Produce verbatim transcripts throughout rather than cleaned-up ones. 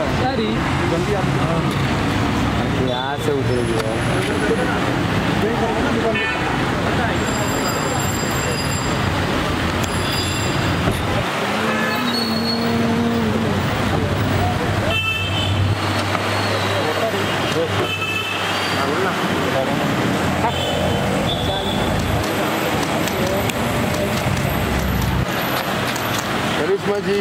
यहाँ से उतरेगी करिश्मा जी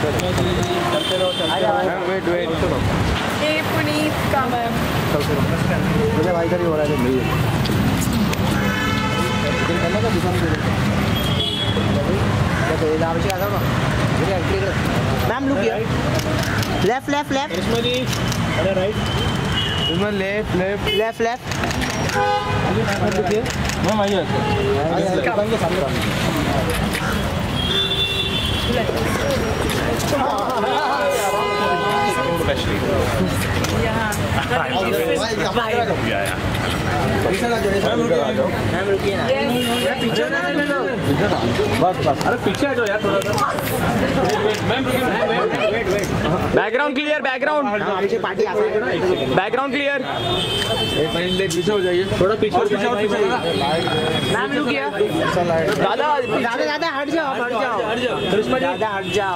वेट वेट ये पुनीत का मैम मुझे भाई का भी हो रहा है ma'am look left left left Karishma ji अरे right left left left left ma'am आइए दुकान के सामने अरे पीछे आ जाओ यार थोड़ा सा। Background clear background party background clear एक मिनट पीछे हो जाइए थोड़ा पीछे मैम लुक किया दादा दादा दादा हट जाओ हट जाओ दादा हट जाओ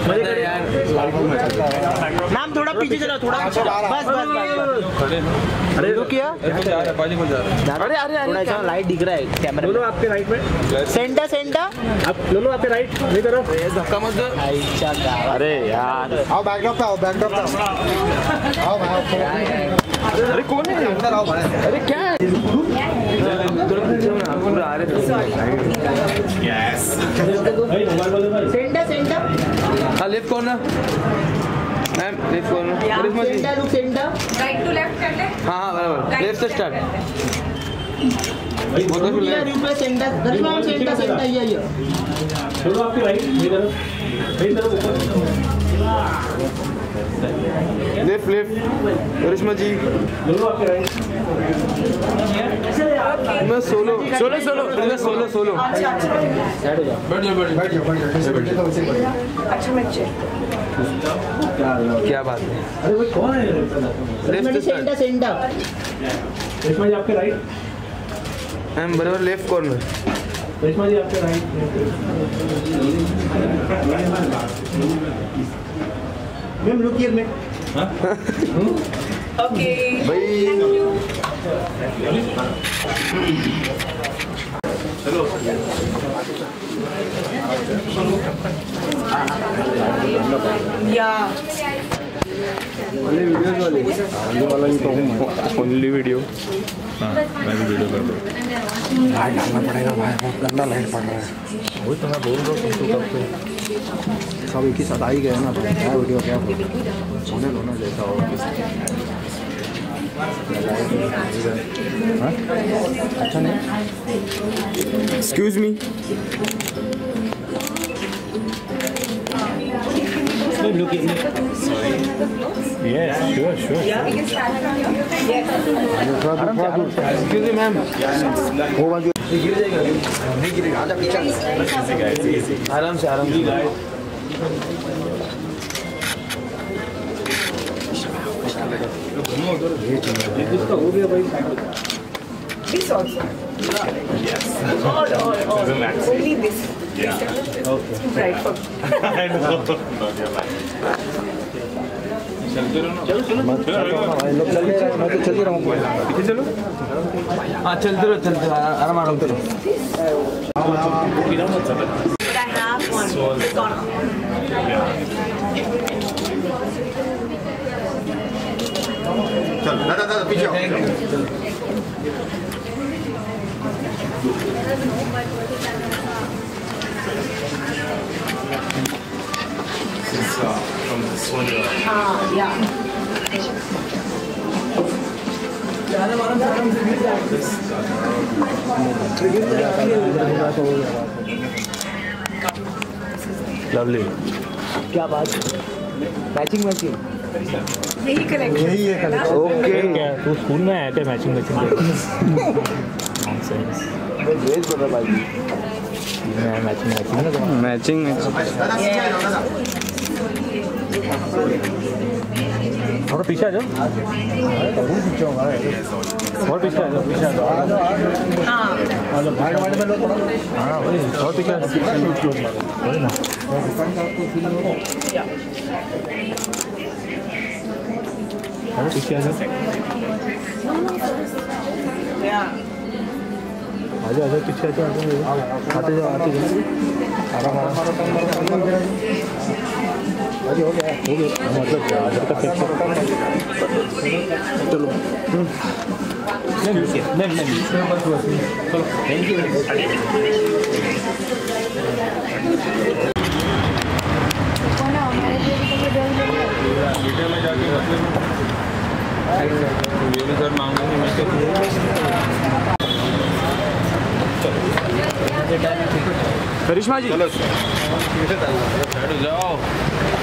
मैम थोड़ा पीछे चलो थोड़ा बस बस बस अरे रुक किया अरे अरे अरे थोड़ा लाइट दिख रहा है कैमरा लोलो आपके राइट में सेंटर सेंटर आप लोलो आपके राइट मेरी तरफ धक्का मत दो अरे यार आओ बैकड्रॉप पे आओ बैकड्रॉप पे आओ भाई अरे कौन है अंदर आओ अरे क्या है पूरा आ रहे यस सेंटर सेंटर हाँ left corner ma'am left corner centre look centre right to left कर ले हाँ हाँ बराबर लेफ्ट से start replace centre Darshan centre centre ये ये लोलो आपके राइट मेरी तरफ मेरी तरफ लेफ्ट लेफ्ट करिश्मा जी लोलो आपके राइट मैं सोलो सोलो सोलो मैं सोलो सोलो बैठ जाओ बैठ जाओ बैठ जाओ अच्छा मैं चेक क्या बात है अरे वो कौन है लेफ्ट से सेंटर सेंटर रेशमा जी आपके राइट मैम बराबर लेफ्ट कॉर्नर रेशमा जी आपके right ma'am look here ma'am okay भाई या ओनली वीडियोस वाले ओनली वाला ही तो हूँ ओनली वीडियो हाँ मैं भी वीडियो कर दूँ लाइट डालना पड़ेगा भाई बहुत गंदा लाइट पड़ रहा है वही तो मैं बोल रहा हूँ तुमको कब से सब एक ही साथ आ ही गए ना क्या वीडियो क्या होने दो ना जैसा हो अच्छा नहीं excuse me look at me. Sorry. Yes, sure, sure. we can start from here. Excuse me ma'am वो बाजू गिर जाएगा नहीं गिरेगा आजा पीछे आराम से आराम से हो गया भाई This also. Yes. All, all, all. Only this. Yeah. Okay. Too bright for me. I know. चलते रहो ना चलो चलो भाई लोग चल रहे हैं मैं तो चल ही रहा हूँ पीछे चलो हाँ चलते रहो चलते रहो आराम आराम करो But I have one. It's gone. चल दादा दादा पीछे आओ Ah, yeah. लवली क्या बात मैचिंग मैचिंग यही कलेक्शन यही है कलेक्शन ओके क्या तू स्कूल में आया थे मैचिंग मैचिंग नॉनसेंस ड्रेस बता भाई मैं मैचिंग मैचिंग ना मैचिंग मैचिंग थोड़ा पीछे आ जाओ और पीछे आ जाओ पीछे आ जाओ हाँ वही और पीछे आ जाओ वही ना और पीछे आ जाओ आजा आजा पीछे आजा आते जाओ आते जाओ आराम आराम आगे हो गया हो गया मतलब आजा का चेक चलो नहीं नहीं नहीं चलो थैंक यू डिटेल में जाके सर मांगूंगी मैं करिश्मा जी चलो जाओ